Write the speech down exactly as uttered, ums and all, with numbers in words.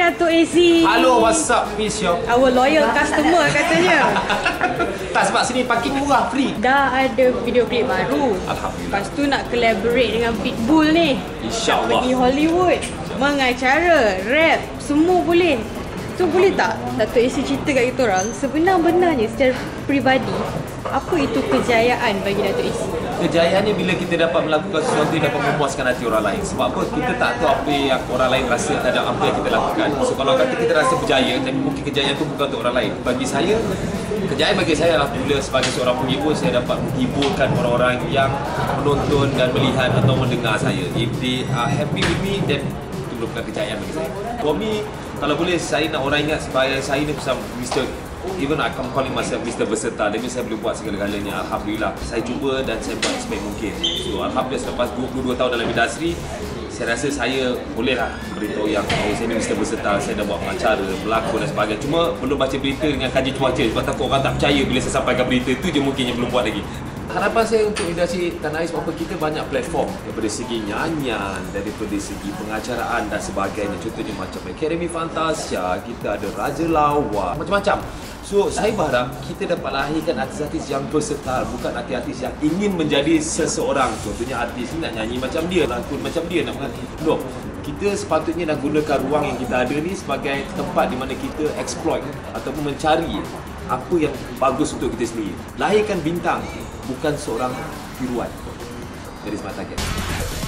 Datuk A C. Halo, what's up, Miss Yo? Our loyal customer katanya. Tak, sebab sini parking murah, free. Dah ada video klip baru. Alhamdulillah. Lepas tu nak collaborate dengan Pitbull ni. InsyaAllah. Pergi Hollywood. Mengacara, rap, semua boleh. So boleh tak Datuk A C cerita kat kita orang sebenar-benarnya secara peribadi apa itu kejayaan bagi Datuk A C? Kejayaannya bila kita dapat melakukan sesuatu yang dapat memuaskan hati orang lain. Sebab apa? Kita tak tahu apa yang orang lain rasa terhadap apa yang kita lakukan. So kalau kata kita rasa berjaya, tapi mungkin kejayaan itu bukan untuk orang lain. Bagi saya, kejayaan bagi saya adalah bila sebagai seorang penghibur saya dapat menghiburkan orang-orang yang menonton dan melihat atau mendengar saya. If they are happy with me, then itu merupakan kejayaan bagi saya. For me, kalau boleh saya nak orang ingat supaya saya ni macam Mister Even I can calling myself Mister Versatile. That means saya boleh buat segala-galanya. Alhamdulillah. Saya cuba dan saya buat sebaik mungkin. So Alhamdulillah selepas dua puluh dua tahun dalam industri, saya rasa saya bolehlah beritahu yang oh, saya ni Mister Versatile. Saya dah buat pengacara, berlakon dan sebagainya. Cuma belum baca berita dengan kaji cuaca. Sebab takut orang tak percaya bila saya sampaikan berita. Itu je mungkin yang belum buat lagi. Harapan saya untuk industri tanah air sebab kita banyak platform daripada segi nyanyian, daripada segi pengacaraan dan sebagainya. Contohnya macam Akademi Fantasia, kita ada Raja Lawa, macam-macam. So saya berharap kita dapat lahirkan artis-artis yang versatile, bukan artis-artis yang ingin menjadi seseorang. Contohnya artis ni nak nyanyi macam dia, lakon macam dia, nak mengerti. No. Kita sepatutnya nak gunakan ruang yang kita ada ni sebagai tempat di mana kita exploit ataupun mencari apa yang bagus untuk kita sendiri. Lahirkan bintang, bukan seorang tiruan. Dari Smart Target.